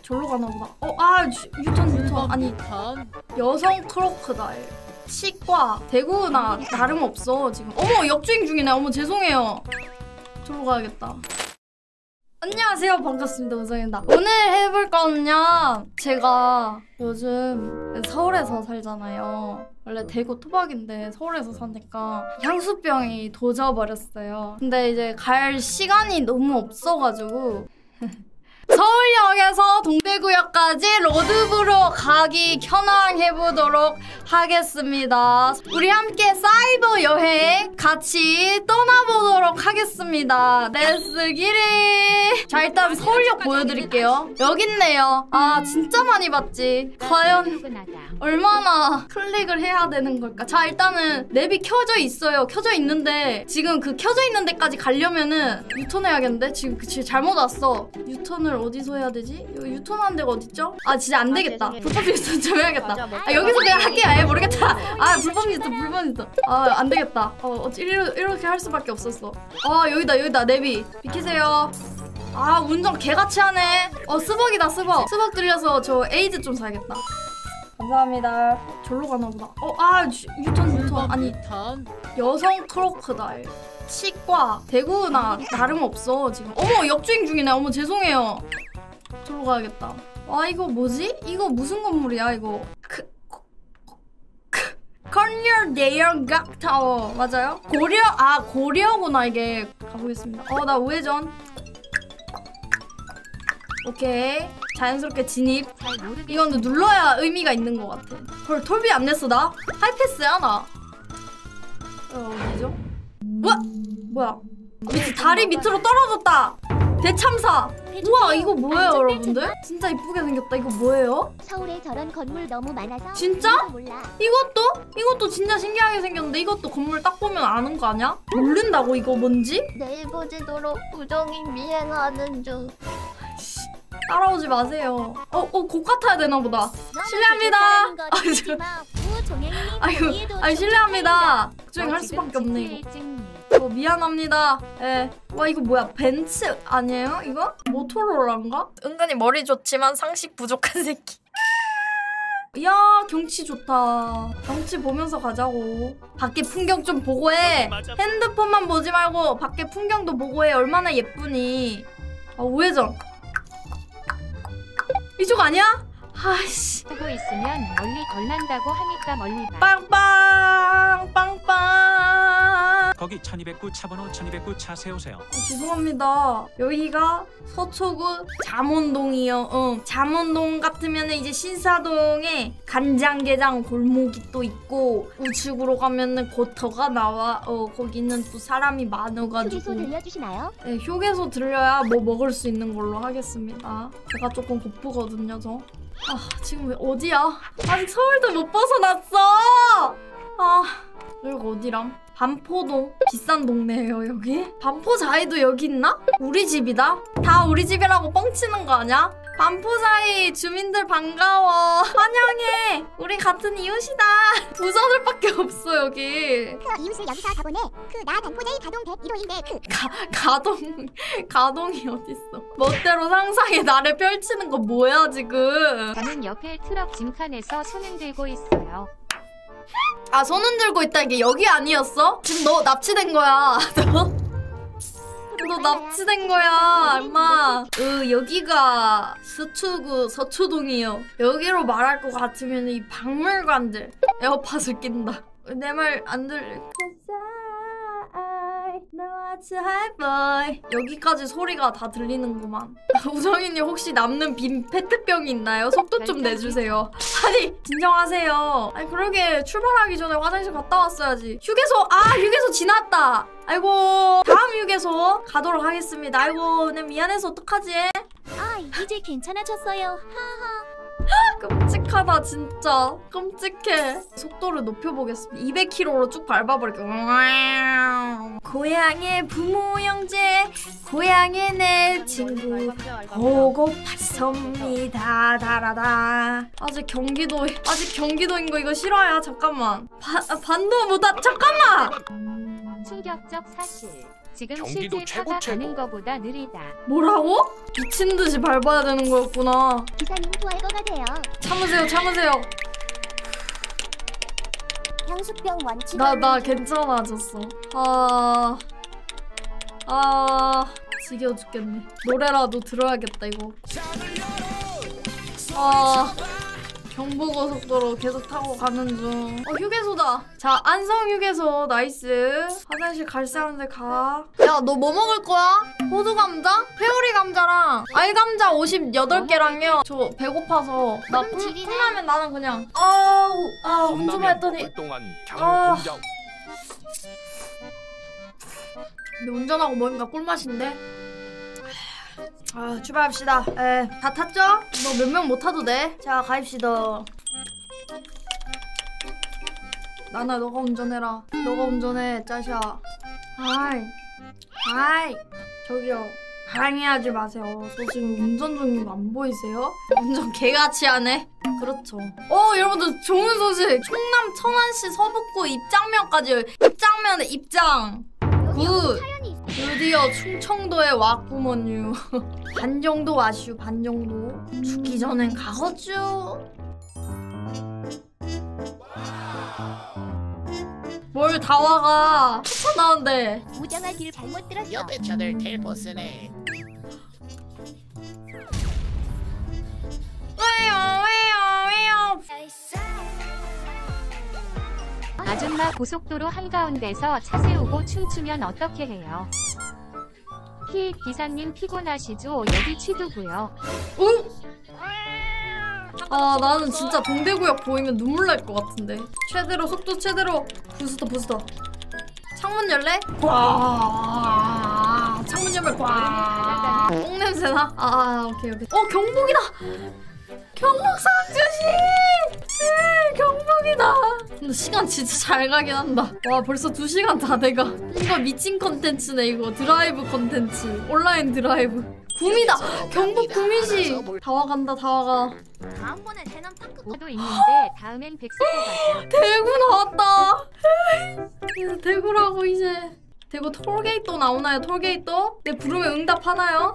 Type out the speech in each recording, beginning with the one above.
절로 가나 보다. 유턴. 아니, 여성 크로커다일. 치과 대구나 다름없어 지금. 어머, 역주행 중이네. 어머, 죄송해요. 절로 가야겠다. 안녕하세요, 반갑습니다. 우정입니다. 오늘 해볼 거는요, 제가 요즘 서울에서 살잖아요. 원래 대구 토박인데 서울에서 사니까 향수병이 도져버렸어요. 근데 이제 갈 시간이 너무 없어가지고 서울역에서 동대구역까지 로드북으로 가기 현황해보도록 하겠습니다. 우리 함께 사이버 여행 같이 떠나보도록 하겠습니다. 렛츠 기릿! 자, 일단 서울역 보여드릴게요. 여기 있네요. 아, 진짜 많이 봤지. 과연 얼마나 클릭을 해야 되는 걸까? 자, 일단은 맵이 켜져 있어요. 켜져 있는데 지금 그 켜져 있는 데까지 가려면은 유턴해야겠는데? 지금 잘못 왔어. 유턴을 어디서 해야 되지? 여기 유턴하는 데가 어딨죠? 아, 진짜 안 되겠다. 불법 유턴 좀 해야겠다. 아, 여기서 그냥 할게요. 아예 모르겠다. 아, 불법 유턴. 아, 안 되겠다. 이렇게 할 수밖에 없었어. 아, 여기다. 내비. 비키세요. 아, 운전 개같이 하네. 스벅이다, 스벅. 스벅 들려서 저 에이즈 좀 사야겠다. 감사합니다. 절로 가나 보다. 유턴. 아니, 여성 크로커다일. 치과 대구나 다름없어 지금. 어머, 역주행 중이네. 어머, 죄송해요. 절로 가야겠다. 와, 이거 뭐지? 이거 무슨 건물이야 이거? 컨열대형각타워 맞아요? 고려구나 이게. 가보겠습니다. 나 우회전. 오케이, 자연스럽게 진입. 이건 눌러야 의미가 있는 것 같아. 헐, 톨비 안 냈어 나? 하이패스야 나. 어디죠? 뭐야? 미치, 다리 밑으로 떨어졌다. 대참사. 우와, 이거 뭐예요 여러분들? 진짜 이쁘게 생겼다. 이거 뭐예요? 서울에 저런 건물 너무 많아서 진짜? 이것도 진짜 신기하게 생겼는데, 이것도 건물 딱 보면 아는 거 아니야? 모른다고 이거 뭔지? 내일 보지도록 우정이 미행하는 중. 따라오지 마세요. 고가 타야 되나 보다. 실례합니다. 아유, 실례합니다. 주행할 수밖에 없네 이거. 미안합니다. 예. 와, 이거 뭐야? 벤츠 아니에요 이거? 모토로라인가? 은근히 머리 좋지만 상식 부족한 새끼. 이야, 경치 좋다. 경치 보면서 가자고. 밖에 풍경 좀 보고 해. 핸드폰만 보지 말고 밖에 풍경도 보고 해. 얼마나 예쁘니. 우회전. 이쪽 아니야? 아이씨. 보고 있으면 멀리 걸난다고 하니까 멀리 봐. 빵빵. 거기 1209 차번호 1209 차 세우세요. 죄송합니다. 여기가 서초구 잠원동이요. 잠원동 같으면 이제 신사동에 간장게장 골목이 또 있고, 우측으로 가면은 고터가 나와. 거기는 또 사람이 많아가지고. 휴게소 들려주시나요? 네, 휴게소 들려야 뭐 먹을 수 있는 걸로 하겠습니다. 제가 조금 고프거든요 저. 지금 어디야? 아직 서울도 못 벗어났어! 여기 어디람? 반포동. 비싼 동네예요 여기? 반포자이도 여기 있나? 우리 집이다? 다 우리 집이라고 뻥치는 거 아니야? 반포자이 주민들 반가워. 환영해. 우리 같은 이웃이다. 부자들밖에 없어 여기. 이웃을 여기서 가보네. 나 반포자이 가동 101대. 가동이 어딨어. 멋대로 상상의 나를 펼치는 거 뭐야 지금. 저는 옆에 트럭 짐칸에서 손을 들고 있어요. 손 흔들고 있다. 이게 여기 아니었어? 지금 너 납치된 거야. 너 납치된 거야, 임마. 여기가 서초구 서초동이요. 여기로 말할 것 같으면 이 박물관들 에어팟을 낀다. 내 말 안 들려. 여기까지 소리가 다 들리는구만. 우정이님 혹시 남는 빈 페트병이 있나요? 속도 좀 내주세요. 아니, 진정하세요. 아니, 그러게 출발하기 전에 화장실 갔다 왔어야지. 휴게소 지났다. 아이고, 다음 휴게소 가도록 하겠습니다. 아이고, 내 미안해서 어떡하지? 이제 괜찮아졌어요. 하하. 끔찍하다 진짜. 끔찍해. 속도를 높여보겠습니다. 200km로 쭉 밟아버릴게요. 고향의 부모 형제, 고향의 내 친구 보고 봤습니다. 다라다. 아직 경기도인 거 이거 싫어요. 잠깐만. 반도 못하. 잠깐만. 충격적 사실. 지금 경기도 실제 최고 차가 최고. 가는 거보다 느리다. 뭐라고? 미친 듯이 밟아야 되는 거였구나. 기사님 토할 것 같아요. 참으세요, 참으세요. 향수병 완치. 나 괜찮아졌어. 지겨워 죽겠네. 노래라도 들어야겠다 이거. 경부고속도로 계속 타고 가는 중. 휴게소다. 자, 안성 휴게소 나이스. 화장실 갈 사람들 가. 야, 너 뭐 먹을 거야? 호두 감자? 회오리 감자랑 알감자 58개랑요. 저 배고파서 나 컵라면 나는 그냥. 운전만 했더니. 동안 아. 경공장 근데 운전하고 먹으니까 꿀맛인데? 출발합시다. 다 탔죠? 너 몇 명 못 타도 돼. 자, 가입시다. 나나, 너가 운전해라. 너가 운전해, 짜샤. 아이, 저기요. 항의하지 마세요. 저 지금 운전 중인 거 안 보이세요? 운전 개같이 하네. 그렇죠. 여러분들 좋은 소식. 충남 천안시 서북구 입장면까지. 입장면에 입장. 굿. 드디어 충청도에 왔구먼유. 반 정도 와슈, 반 정도. 죽기 전엔 가거쭈. 뭘 다 와가. 쫓아나온대. 우정아 길 잘못 들었어. 옆에 차들 텔포스네. 왜요? 아줌마 고속도로 한가운데서 차 세우고 춤추면 어떻게 해요? 기사님 피곤하시죠? 여기 취두고요. 나는 진짜 동대구역 보이면 눈물 날 것 같은데. 최대로 속도 최대로. 부스터. 창문 열래? 꽝. 창문 열면 꽝. 똥 냄새나? 오케이. 경복이다. 경복 3주시. 경복이다. 근데 시간 진짜 잘 가긴 한다. 와, 벌써 2시간 다 돼가. 이거 미친 컨텐츠네. 이거 드라이브 컨텐츠. 온라인 드라이브. 구미다. 경복 구미시. 다 와간다. 다음번에 대남 탕크. 저도 있는데 다음엔 백스코 가죠. 대구 나왔다. 이제 대구라고 이제. 대구 톨게이트 나오나요? 톨게이트? 내 부르면 응답하나요?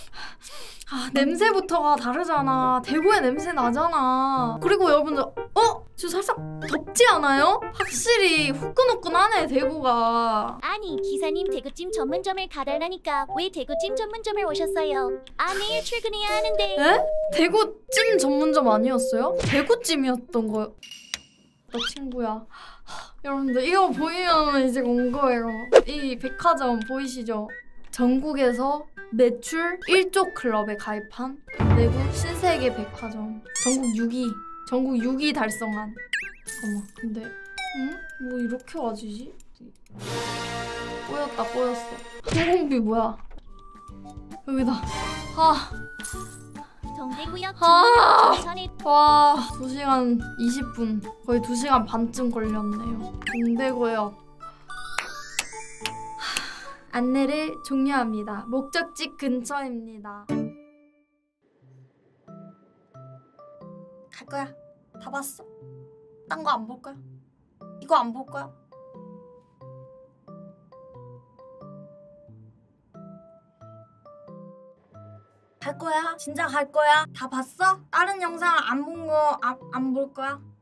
냄새부터가 다르잖아. 대구의 냄새 나잖아. 그리고 여러분들 지금 살짝 덥지 않아요? 확실히 후끈후끈하네 대구가. 아니 기사님 대구찜 전문점을 가달라니까 왜 대구찜 전문점을 오셨어요? 내일 출근해야 하는데. 에? 대구찜 전문점 아니었어요? 대구찜이었던 거요. 너 친구야. 여러분들 이거 보이면 이제 온 거예요. 이 백화점 보이시죠? 전국에서 매출 1조 클럽에 가입한 대구 신세계 백화점. 전국 6위 달성한. 잠깐만, 근데 뭐 이렇게 와지지? 꼬였어. 항공비 뭐야? 여기다. 동대구역 전선에. 와, 2시간 20분. 거의 2시간 반쯤 걸렸네요. 동대구역. 안내를 종료합니다. 목적지 근처입니다. 갈 거야. 다 봤어. 딴 거 안 볼 거야. 이거 안 볼 거야. 갈 거야. 진짜 갈 거야. 다 봤어? 다른 영상 안 본 거 안 볼 거야.